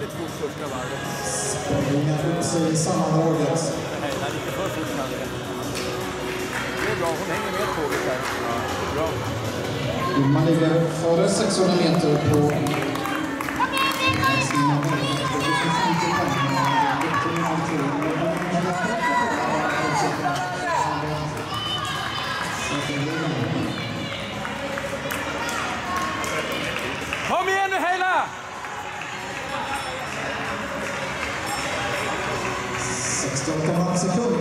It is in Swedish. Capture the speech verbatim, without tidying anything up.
väldigt fort första varvet. Spänningen upp sig i sammandraget. Nej, det är lite för fort kanske. Det är bra, hon hänger med tåget här. Ja, bra. Man ligger före sexhundra meter på... Kom igen nu, Heila! sextioåtta sekunder.